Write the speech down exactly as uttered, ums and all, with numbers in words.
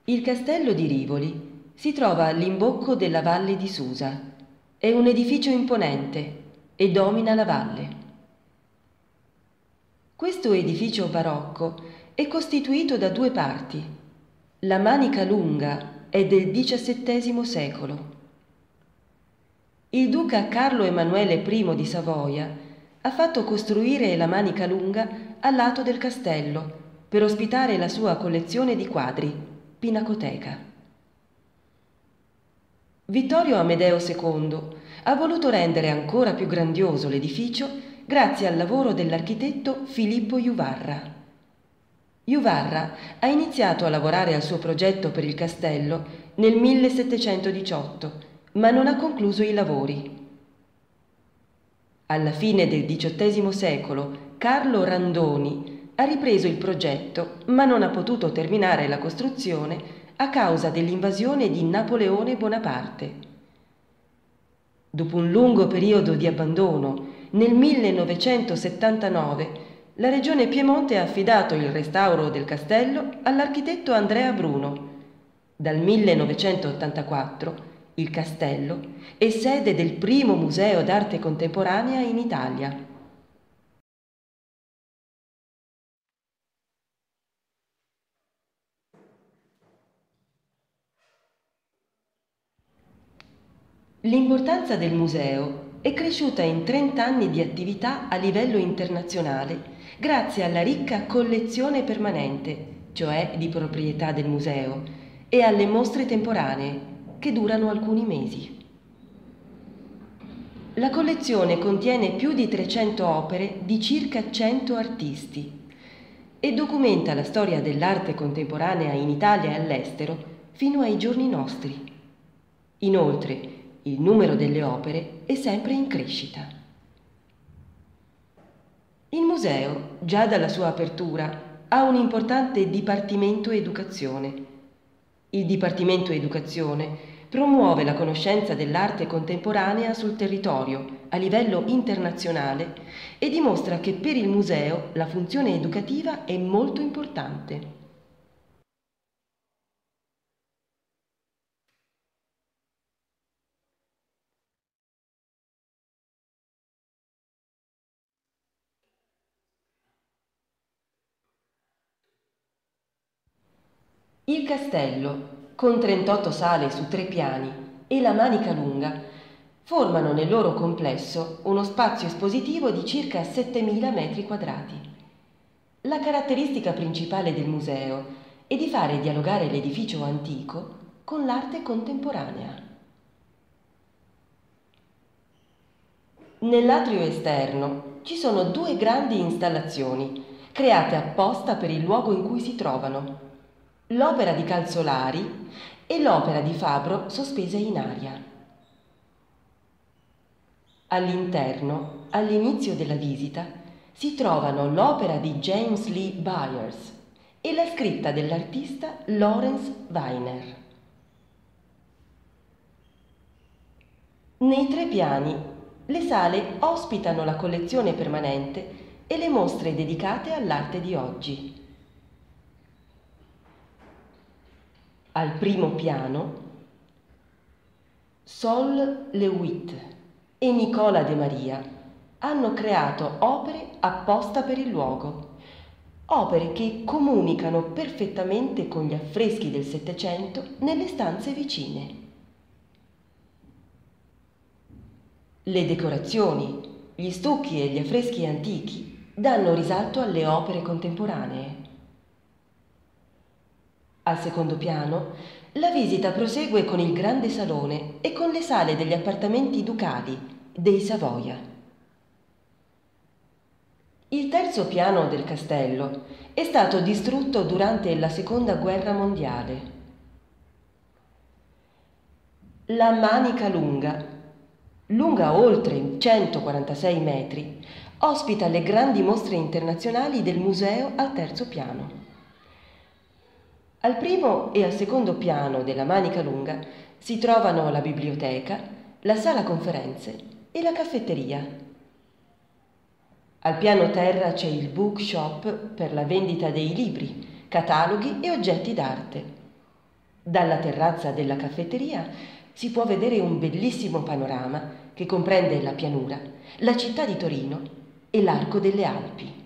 Il castello di Rivoli si trova all'imbocco della valle di Susa. È un edificio imponente e domina la valle. Questo edificio barocco è costituito da due parti. La Manica Lunga è del diciassettesimo secolo. Il duca Carlo Emanuele I di Savoia ha fatto costruire la Manica Lunga al lato del castello per ospitare la sua collezione di quadri, Pinacoteca. Vittorio Amedeo secondo ha voluto rendere ancora più grandioso l'edificio grazie al lavoro dell'architetto Filippo Juvarra. Juvarra ha iniziato a lavorare al suo progetto per il castello nel millesettecentodiciotto, ma non ha concluso i lavori. Alla fine del diciottesimo secolo, Carlo Randoni ha ripreso il progetto, ma non ha potuto terminare la costruzione a causa dell'invasione di Napoleone Bonaparte. Dopo un lungo periodo di abbandono, nel millenovecentosettantanove la Regione Piemonte ha affidato il restauro del castello all'architetto Andrea Bruno. Dal millenovecentottantaquattro il castello è sede del primo museo d'arte contemporanea in Italia. L'importanza del museo è cresciuta in trenta anni di attività a livello internazionale grazie alla ricca collezione permanente, cioè di proprietà del museo, e alle mostre temporanee, che durano alcuni mesi. La collezione contiene più di trecento opere di circa cento artisti e documenta la storia dell'arte contemporanea in Italia e all'estero fino ai giorni nostri. Inoltre, il numero delle opere è sempre in crescita. Il museo, già dalla sua apertura, ha un importante Dipartimento Educazione. Il Dipartimento Educazione promuove la conoscenza dell'arte contemporanea sul territorio a livello internazionale e dimostra che per il museo la funzione educativa è molto importante. Il castello, con trentotto sale su tre piani, e la Manica Lunga formano nel loro complesso uno spazio espositivo di circa settemila metri quadrati. La caratteristica principale del museo è di fare dialogare l'edificio antico con l'arte contemporanea. Nell'atrio esterno ci sono due grandi installazioni create apposta per il luogo in cui si trovano: l'opera di Calzolari e l'opera di Fabro sospesa in aria. All'interno, all'inizio della visita, si trovano l'opera di James Lee Byers e la scritta dell'artista Lawrence Weiner. Nei tre piani, le sale ospitano la collezione permanente e le mostre dedicate all'arte di oggi. Al primo piano, Sol Lewitt e Nicola De Maria hanno creato opere apposta per il luogo, opere che comunicano perfettamente con gli affreschi del Settecento nelle stanze vicine. Le decorazioni, gli stucchi e gli affreschi antichi danno risalto alle opere contemporanee. Al secondo piano, la visita prosegue con il grande salone e con le sale degli appartamenti ducali dei Savoia. Il terzo piano del castello è stato distrutto durante la Seconda Guerra Mondiale. La Manica Lunga, lunga oltre centoquarantasei metri, ospita le grandi mostre internazionali del museo al terzo piano. Al primo e al secondo piano della Manica Lunga si trovano la biblioteca, la sala conferenze e la caffetteria. Al piano terra c'è il bookshop per la vendita dei libri, cataloghi e oggetti d'arte. Dalla terrazza della caffetteria si può vedere un bellissimo panorama che comprende la pianura, la città di Torino e l'arco delle Alpi.